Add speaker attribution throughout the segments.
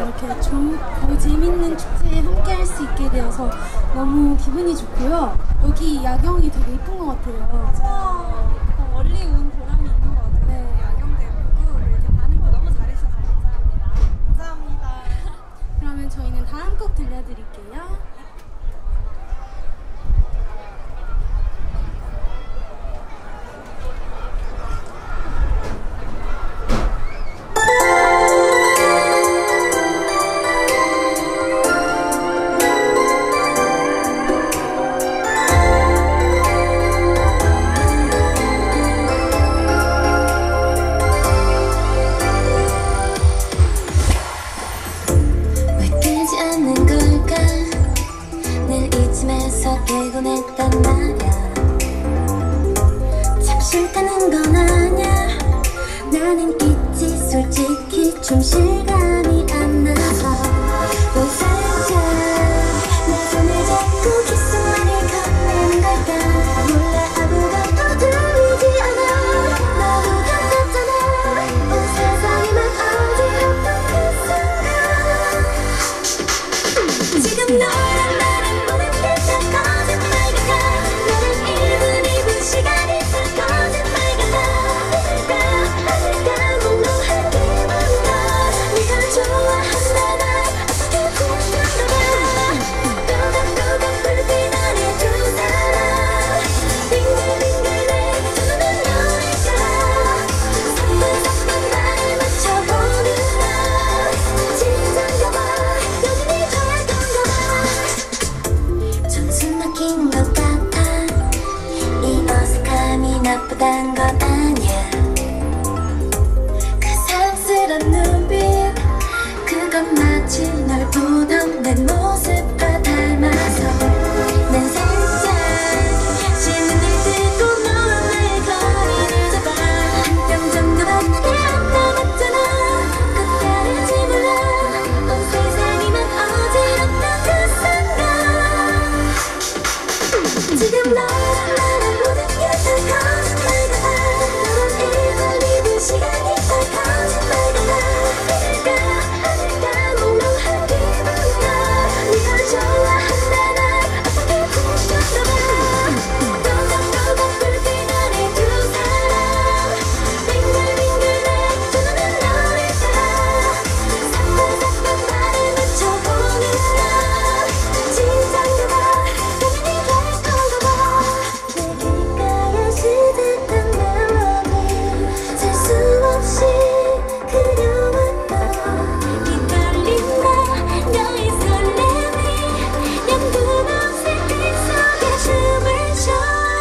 Speaker 1: 이렇게 좋고 재밌는 축제에 함께 할 수 있게 되어서 너무 기분이 좋고요. 여기 야경이 되게 예쁜 것 같아요.
Speaker 2: 맞아요. 멀리 온 보람이 있는 것 같아요. 네, 야경도 예쁘고 이렇게 반응도 너무 잘해주셔서 감사합니다. 감사합니다.
Speaker 1: 그러면 저희는 다음 곡 들려드릴게요.
Speaker 3: 피곤했단 말야. 참 싫다는 건 아냐. 나는 있지 솔직히 좀 실감이 안 나서. 왜 살짝 내 손을 잡고 귓속말을 건네는 걸까. 몰라 아무것도 들리지 않아. 너무 가깝잖아. 온 세상에만 어지럽던 그 순간. 지금 너랑 나랑 보는 게 다 거짓말 같아. 너랑 1분 2분 시간이 다 거짓말 같아. 아닐까 몽롱한 기분이다. 네가 좋아한다 날 어떻게 보셨나봐. 또각또각 불빛 아래 두 사람. 빙글빙글 내 두 눈은 너일까. 사뿐사뿐 날 맞춰보는 나. 진짠가 봐. 여전히 바랬던가 봐. 좀 숨 막힌 것 같아. 이 어색함이 나쁘단 건 아니야. 그 사랑스런 눈빛 그건 마치 널 보던 내 모습과 닮아서. 난 살짝 신눈을 뜨고 너와 나의 거리를 잡아. 한 뼘 정도밖에 안 남았잖아. 끝까지 몰라. 온 세상이 막 어지럽던 그 순간. 지금 너랑 나랑 모든 게 다 거짓말 같아. 너랑 1분 2분 시간이 다 거짓말 같아. 아닐까 몽롱한 기분이야. 네가 좋아한다 날 어떻게 보셨나봐. 또각또각 불빛 아래 두 사람. 빙글빙글 내 두 눈은 너일까. 사뿐사뿐 말을 맞춰보는 나. 진짠가 봐. 여전히 바랬던가 봐. 내 귓가에 시작한 멜로디. 셀 수 없이 그려온 너. 이 떨림과 너의 설렘이 영분한 색빛 속에 춤을 춰.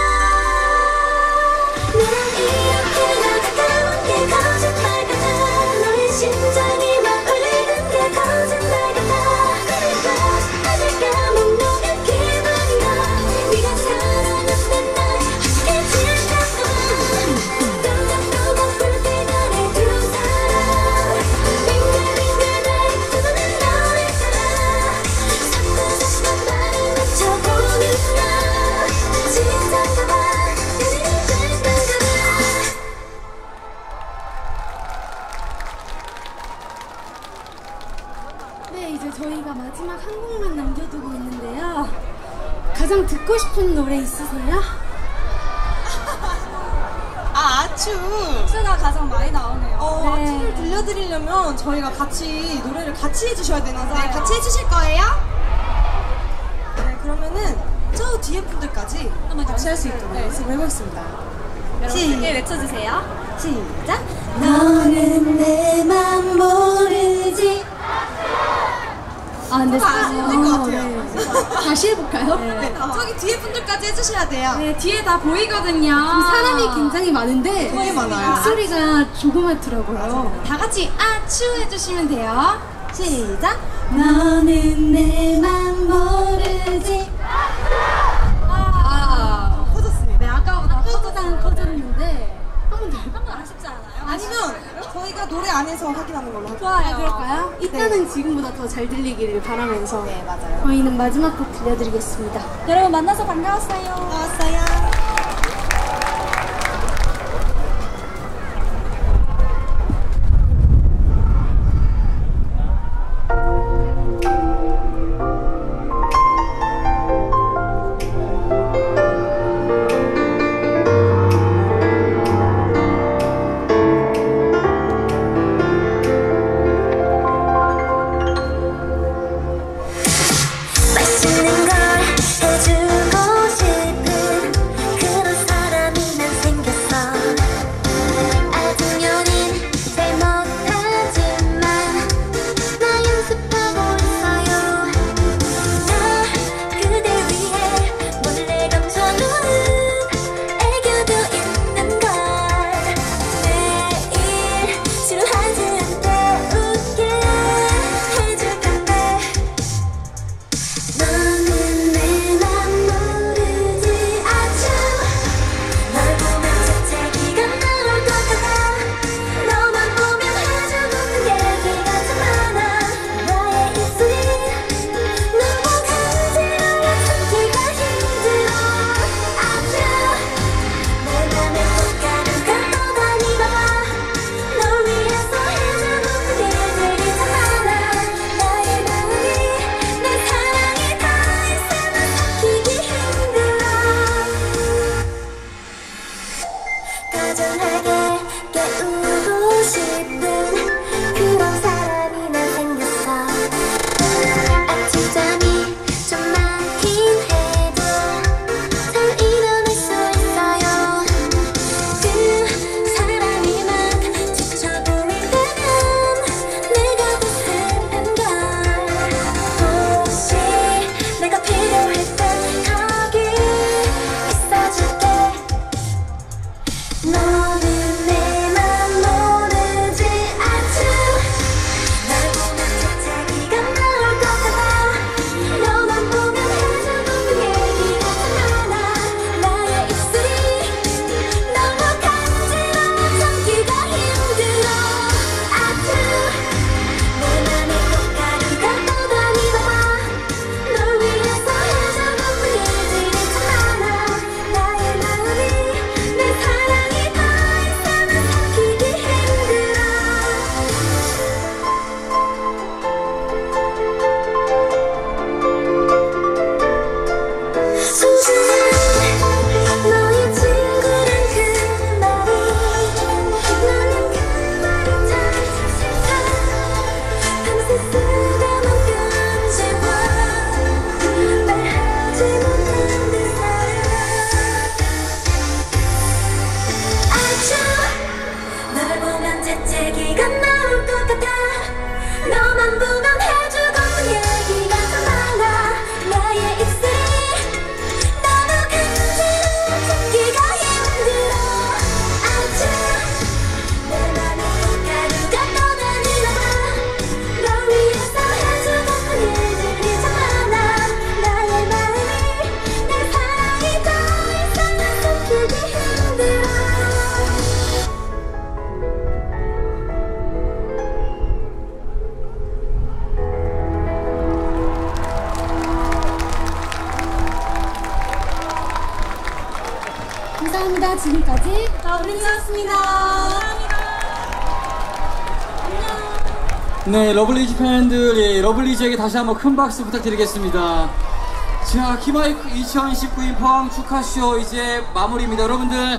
Speaker 3: 너랑 이렇게 가까운 게 거짓말 같아. 너의 심장이 막 울리는 게 거짓말 같아. 아닐까 몽롱한 기분이야. 네가 사랑한단 날 어떻게 질까봐. 또각또각 불빛 아래 두 사람. 빙글빙글 내 두 눈은 너일까. 사뿐사뿐 말을 맞춰보는 나. 진짠가 봐. 여전히 그랬던가 봐.
Speaker 1: 네, 이제 저희가 마지막 한 곡만 남겨두고 있는데요. 가장 듣고 싶은 노래 있으세요?
Speaker 2: 아추! 아추가 가장 많이 나오네요.
Speaker 1: 네.
Speaker 2: 아추를 들려드리려면 저희가 같이 노래를 같이 해주셔야 되는데 같이 해주실 거예요? 네, 그러면은 저 뒤에 분들까지 한번 같이 할 수 있도록 해보겠습니다.
Speaker 1: 여러분 외쳐주세요.
Speaker 2: 시작!
Speaker 3: 너는 내 맘 모르지.
Speaker 1: 아, 근데
Speaker 2: 안될것 같아요.
Speaker 1: 네. 다시 해볼까요?
Speaker 2: 네, 저기 뒤에 분들까지 해주셔야 돼요.
Speaker 1: 네, 뒤에 다 보이거든요. 사람이 굉장히 많은데
Speaker 2: 되게 많아요.
Speaker 1: 목소리가 조그맣더라고요. 다 같이 아추 해주시면 돼요. 시작!
Speaker 3: 너는 내 맘 모르지.
Speaker 1: 아,
Speaker 2: 커졌습니다.
Speaker 1: 네, 아까보다 커졌는데 한 번 더 해볼까요?
Speaker 2: 아쉽지 않아요? 아니면 저희가 노래 안에서 확인하는 걸로 할까요?
Speaker 1: 좋아요. 그럴까요? 이따는 지금보다 더 잘 들리기를 바라면서
Speaker 2: 네, 맞아요.
Speaker 1: 저희는 마지막 곡 들려드리겠습니다.
Speaker 2: 여러분 만나서 반가웠어요. 반가웠어요.
Speaker 3: 재채기가 나올 것 같아 너만 보면 해주고픈 얘기가 더 많아 나의 입술이 너무 간지러워 숨기가 힘들어 알지 내 맘이 가루가 떠다니나 널 위해서 해주고픈 일들이 참 많아 나의 마음이 내 사랑이 더 이상 난 숨기기 힘들어
Speaker 1: 감사합니다. 지금까지
Speaker 2: 우리였습니다.
Speaker 4: 네, 러블리즈 팬들, 예, 러블리즈에게 다시 한번 큰 박수 부탁드리겠습니다. 자, 키마이크 2019 포항 축하쇼 이제 마무리입니다. 여러분들.